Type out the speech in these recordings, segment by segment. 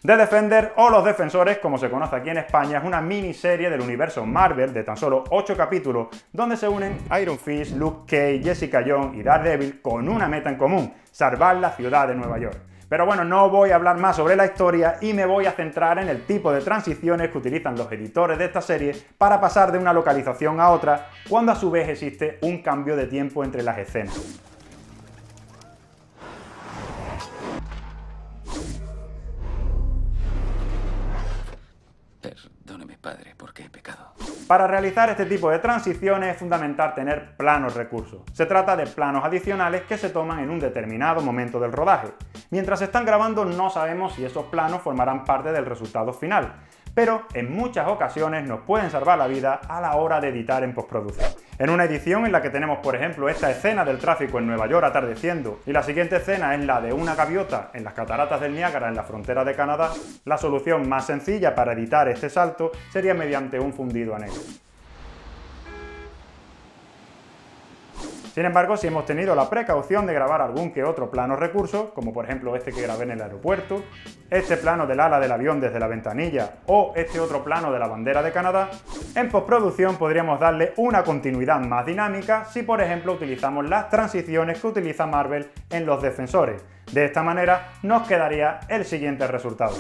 The Defender, o Los Defensores, como se conoce aquí en España, es una miniserie del universo Marvel de tan solo 8 capítulos, donde se unen Iron Fist, Luke Cage, Jessica Jones y Daredevil con una meta en común: salvar la ciudad de Nueva York. Pero bueno, no voy a hablar más sobre la historia y me voy a centrar en el tipo de transiciones que utilizan los editores de esta serie para pasar de una localización a otra, cuando a su vez existe un cambio de tiempo entre las escenas. Perdóneme, padre, porque he pecado. Para realizar este tipo de transiciones es fundamental tener planos recursos. Se trata de planos adicionales que se toman en un determinado momento del rodaje. Mientras se están grabando no sabemos si esos planos formarán parte del resultado final, pero en muchas ocasiones nos pueden salvar la vida a la hora de editar en postproducción. En una edición en la que tenemos, por ejemplo, esta escena del tráfico en Nueva York atardeciendo y la siguiente escena es la de una gaviota en las cataratas del Niágara en la frontera de Canadá, la solución más sencilla para editar este salto sería mediante un fundido a negro. Sin embargo, si hemos tenido la precaución de grabar algún que otro plano recurso, como por ejemplo este que grabé en el aeropuerto, este plano del ala del avión desde la ventanilla o este otro plano de la bandera de Canadá, en postproducción podríamos darle una continuidad más dinámica si por ejemplo utilizamos las transiciones que utiliza Marvel en Los Defensores. De esta manera nos quedaría el siguiente resultado.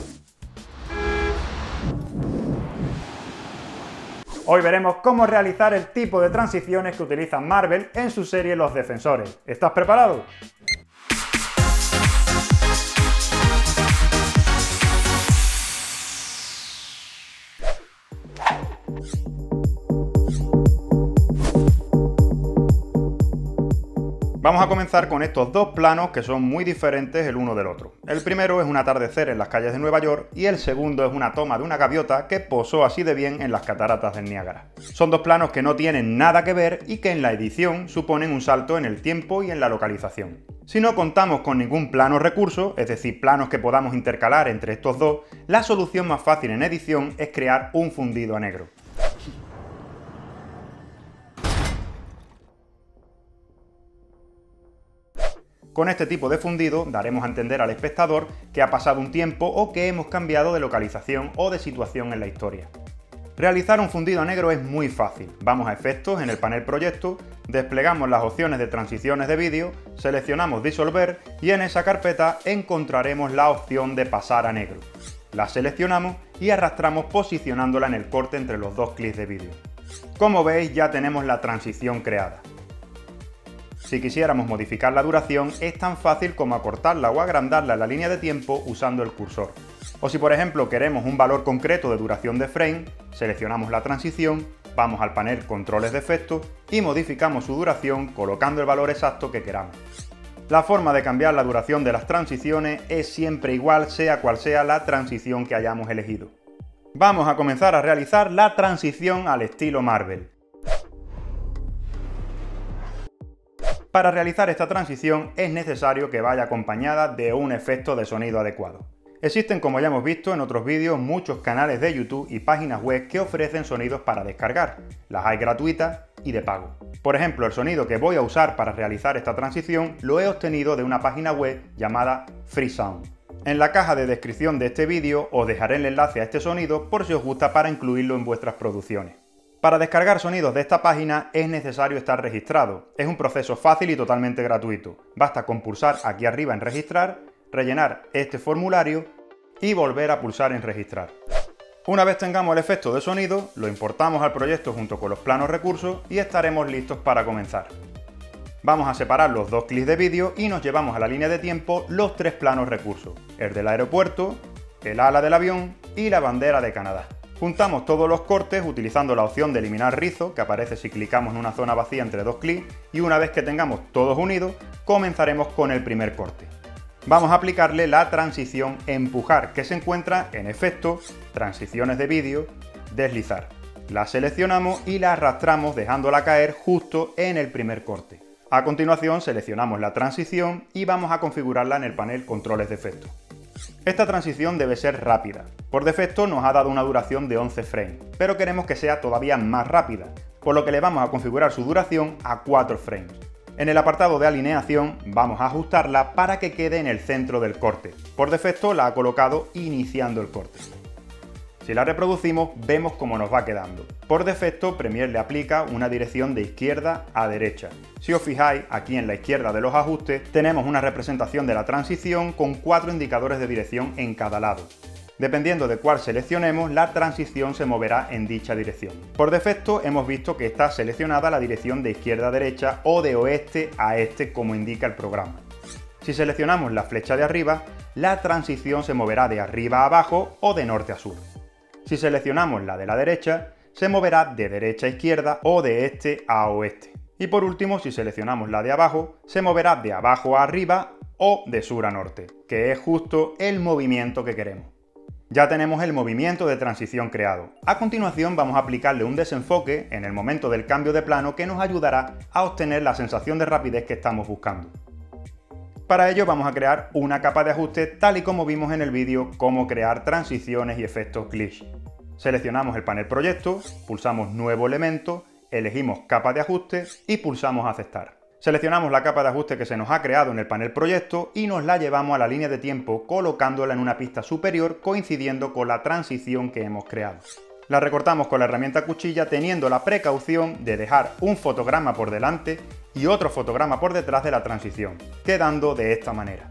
Hoy veremos cómo realizar el tipo de transiciones que utiliza Marvel en su serie Los Defensores. ¿Estás preparado? Vamos a comenzar con estos dos planos que son muy diferentes el uno del otro. El primero es un atardecer en las calles de Nueva York y el segundo es una toma de una gaviota que posó así de bien en las cataratas del Niágara. Son dos planos que no tienen nada que ver y que en la edición suponen un salto en el tiempo y en la localización. Si no contamos con ningún plano recurso, es decir, planos que podamos intercalar entre estos dos, la solución más fácil en edición es crear un fundido a negro. Con este tipo de fundido daremos a entender al espectador que ha pasado un tiempo o que hemos cambiado de localización o de situación en la historia. Realizar un fundido a negro es muy fácil. Vamos a Efectos en el panel Proyecto, desplegamos las opciones de transiciones de vídeo, seleccionamos Disolver y en esa carpeta encontraremos la opción de pasar a negro. La seleccionamos y arrastramos posicionándola en el corte entre los dos clics de vídeo. Como veis, ya tenemos la transición creada. Si quisiéramos modificar la duración, es tan fácil como acortarla o agrandarla en la línea de tiempo usando el cursor. O si por ejemplo queremos un valor concreto de duración de frame, seleccionamos la transición, vamos al panel Controles de efectos y modificamos su duración colocando el valor exacto que queramos. La forma de cambiar la duración de las transiciones es siempre igual, sea cual sea la transición que hayamos elegido. Vamos a comenzar a realizar la transición al estilo Marvel. Para realizar esta transición es necesario que vaya acompañada de un efecto de sonido adecuado. Existen, como ya hemos visto en otros vídeos, muchos canales de YouTube y páginas web que ofrecen sonidos para descargar. Las hay gratuitas y de pago. Por ejemplo, el sonido que voy a usar para realizar esta transición lo he obtenido de una página web llamada Freesound. En la caja de descripción de este vídeo os dejaré el enlace a este sonido por si os gusta para incluirlo en vuestras producciones. Para descargar sonidos de esta página es necesario estar registrado. Es un proceso fácil y totalmente gratuito. Basta con pulsar aquí arriba en registrar, rellenar este formulario y volver a pulsar en registrar. Una vez tengamos el efecto de sonido, lo importamos al proyecto junto con los planos recursos y estaremos listos para comenzar. Vamos a separar los dos clics de vídeo y nos llevamos a la línea de tiempo los tres planos recursos: el del aeropuerto, el ala del avión y la bandera de Canadá. Juntamos todos los cortes utilizando la opción de eliminar rizo, que aparece si clicamos en una zona vacía entre dos clics, y una vez que tengamos todos unidos, comenzaremos con el primer corte. Vamos a aplicarle la transición empujar, que se encuentra en Efectos, Transiciones de vídeo, Deslizar. La seleccionamos y la arrastramos dejándola caer justo en el primer corte. A continuación seleccionamos la transición y vamos a configurarla en el panel Controles de efectos. Esta transición debe ser rápida. Por defecto nos ha dado una duración de 11 frames, pero queremos que sea todavía más rápida, por lo que le vamos a configurar su duración a 4 frames. En el apartado de alineación vamos a ajustarla para que quede en el centro del corte. Por defecto la ha colocado iniciando el corte. Si la reproducimos, vemos cómo nos va quedando. Por defecto, Premiere le aplica una dirección de izquierda a derecha. Si os fijáis, aquí en la izquierda de los ajustes tenemos una representación de la transición con 4 indicadores de dirección en cada lado. Dependiendo de cuál seleccionemos, la transición se moverá en dicha dirección. Por defecto, hemos visto que está seleccionada la dirección de izquierda a derecha o de oeste a este, como indica el programa. Si seleccionamos la flecha de arriba, la transición se moverá de arriba a abajo o de norte a sur. Si seleccionamos la de la derecha, se moverá de derecha a izquierda o de este a oeste. Y por último, si seleccionamos la de abajo, se moverá de abajo a arriba o de sur a norte, que es justo el movimiento que queremos. Ya tenemos el movimiento de transición creado. A continuación vamos a aplicarle un desenfoque en el momento del cambio de plano que nos ayudará a obtener la sensación de rapidez que estamos buscando. Para ello vamos a crear una capa de ajuste tal y como vimos en el vídeo cómo crear transiciones y efectos glitch. Seleccionamos el panel proyecto, pulsamos nuevo elemento, elegimos capa de ajuste y pulsamos aceptar. Seleccionamos la capa de ajuste que se nos ha creado en el panel proyecto y nos la llevamos a la línea de tiempo colocándola en una pista superior coincidiendo con la transición que hemos creado. La recortamos con la herramienta cuchilla teniendo la precaución de dejar un fotograma por delante y otro fotograma por detrás de la transición, quedando de esta manera.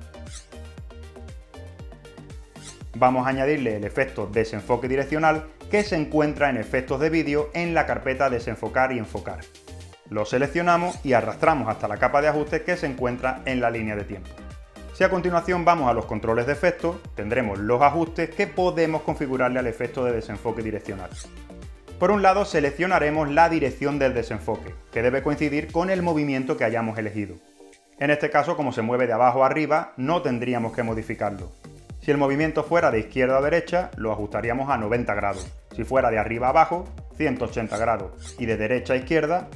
Vamos a añadirle el efecto desenfoque direccional que se encuentra en efectos de vídeo en la carpeta desenfocar y enfocar. Lo seleccionamos y arrastramos hasta la capa de ajuste que se encuentra en la línea de tiempo. Si a continuación vamos a los controles de efectos, tendremos los ajustes que podemos configurarle al efecto de desenfoque direccional. Por un lado, seleccionaremos la dirección del desenfoque, que debe coincidir con el movimiento que hayamos elegido. En este caso, como se mueve de abajo a arriba, no tendríamos que modificarlo. Si el movimiento fuera de izquierda a derecha, lo ajustaríamos a 90 grados. Si fuera de arriba a abajo, 180 grados. Y de derecha a izquierda,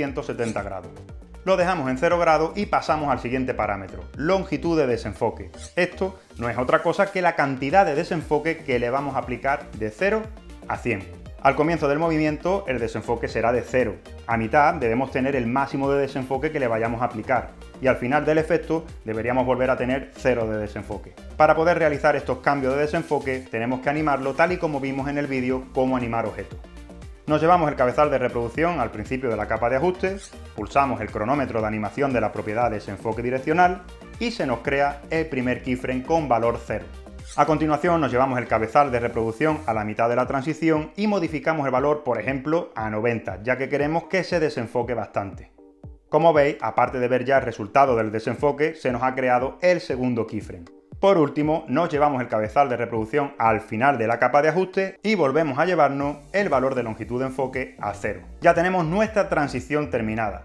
270 grados. Lo dejamos en 0 grados y pasamos al siguiente parámetro, longitud de desenfoque. Esto no es otra cosa que la cantidad de desenfoque que le vamos a aplicar de 0 a 100. Al comienzo del movimiento el desenfoque será de 0. A mitad debemos tener el máximo de desenfoque que le vayamos a aplicar y al final del efecto deberíamos volver a tener 0 de desenfoque. Para poder realizar estos cambios de desenfoque tenemos que animarlo tal y como vimos en el vídeo cómo animar objetos. Nos llevamos el cabezal de reproducción al principio de la capa de ajustes, pulsamos el cronómetro de animación de la propiedad desenfoque direccional y se nos crea el primer keyframe con valor 0. A continuación nos llevamos el cabezal de reproducción a la mitad de la transición y modificamos el valor, por ejemplo, a 90, ya que queremos que se desenfoque bastante. Como veis, aparte de ver ya el resultado del desenfoque, se nos ha creado el segundo keyframe. Por último, nos llevamos el cabezal de reproducción al final de la capa de ajuste y volvemos a llevarnos el valor de longitud de enfoque a 0. Ya tenemos nuestra transición terminada.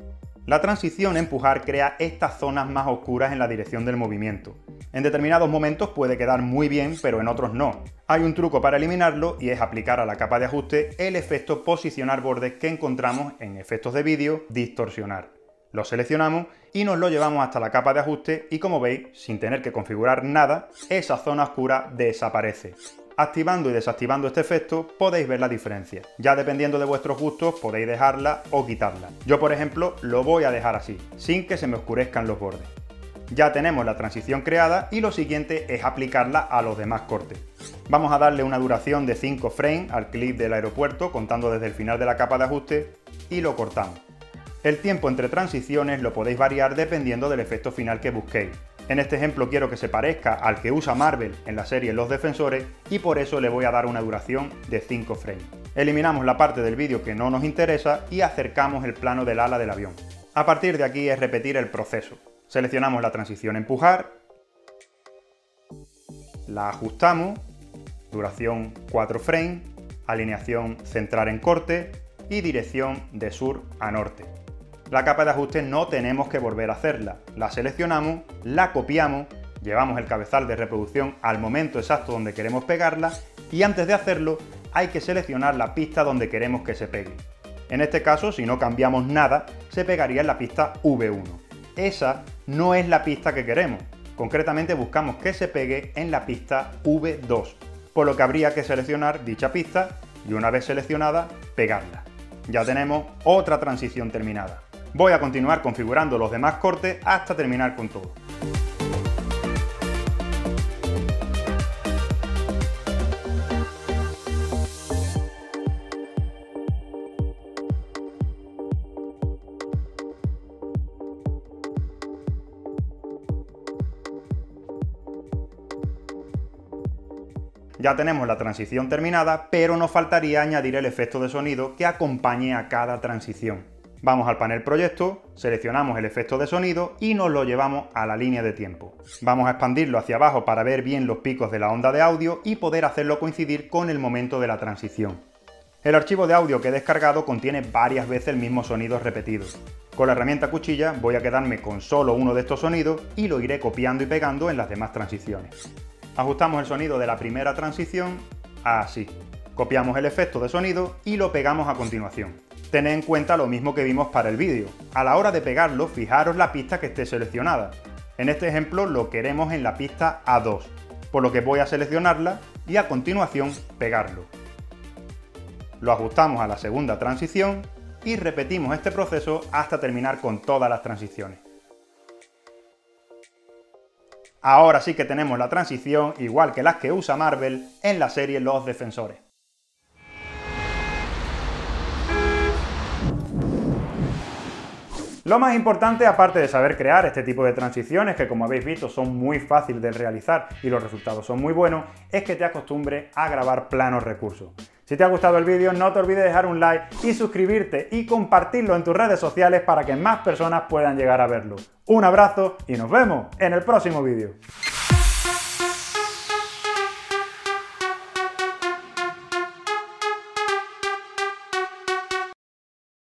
La transición empujar crea estas zonas más oscuras en la dirección del movimiento. En determinados momentos puede quedar muy bien, pero en otros no. Hay un truco para eliminarlo y es aplicar a la capa de ajuste el efecto posicionar bordes que encontramos en efectos de vídeo, distorsionar. Lo seleccionamos y nos lo llevamos hasta la capa de ajuste y como veis, sin tener que configurar nada, esa zona oscura desaparece. Activando y desactivando este efecto podéis ver la diferencia. Ya dependiendo de vuestros gustos podéis dejarla o quitarla. Yo por ejemplo lo voy a dejar así, sin que se me oscurezcan los bordes. Ya tenemos la transición creada y lo siguiente es aplicarla a los demás cortes. Vamos a darle una duración de 5 frames al clip del aeropuerto contando desde el final de la capa de ajuste y lo cortamos. El tiempo entre transiciones lo podéis variar dependiendo del efecto final que busquéis. En este ejemplo quiero que se parezca al que usa Marvel en la serie Los Defensores y por eso le voy a dar una duración de 5 frames. Eliminamos la parte del vídeo que no nos interesa y acercamos el plano del ala del avión. A partir de aquí es repetir el proceso. Seleccionamos la transición empujar, la ajustamos, duración 4 frames, alineación centrar en corte y dirección de sur a norte. La capa de ajuste no tenemos que volver a hacerla, la seleccionamos, la copiamos, llevamos el cabezal de reproducción al momento exacto donde queremos pegarla y antes de hacerlo hay que seleccionar la pista donde queremos que se pegue. En este caso, si no cambiamos nada, se pegaría en la pista V1. Esa no es la pista que queremos, concretamente buscamos que se pegue en la pista V2, por lo que habría que seleccionar dicha pista y una vez seleccionada, pegarla. Ya tenemos otra transición terminada. Voy a continuar configurando los demás cortes hasta terminar con todo. Ya tenemos la transición terminada, pero nos faltaría añadir el efecto de sonido que acompañe a cada transición. Vamos al panel proyecto, seleccionamos el efecto de sonido y nos lo llevamos a la línea de tiempo. Vamos a expandirlo hacia abajo para ver bien los picos de la onda de audio y poder hacerlo coincidir con el momento de la transición. El archivo de audio que he descargado contiene varias veces el mismo sonido repetido. Con la herramienta cuchilla voy a quedarme con solo uno de estos sonidos y lo iré copiando y pegando en las demás transiciones. Ajustamos el sonido de la primera transición a así. Copiamos el efecto de sonido y lo pegamos a continuación. Tened en cuenta lo mismo que vimos para el vídeo. A la hora de pegarlo, fijaros la pista que esté seleccionada. En este ejemplo lo queremos en la pista A2, por lo que voy a seleccionarla y a continuación pegarlo. Lo ajustamos a la segunda transición y repetimos este proceso hasta terminar con todas las transiciones. Ahora sí que tenemos la transición, igual que las que usa Marvel en la serie Los Defensores. Lo más importante, aparte de saber crear este tipo de transiciones, que como habéis visto son muy fáciles de realizar y los resultados son muy buenos, es que te acostumbres a grabar planos recursos. Si te ha gustado el vídeo, no te olvides de dejar un like y suscribirte y compartirlo en tus redes sociales para que más personas puedan llegar a verlo. Un abrazo y nos vemos en el próximo vídeo.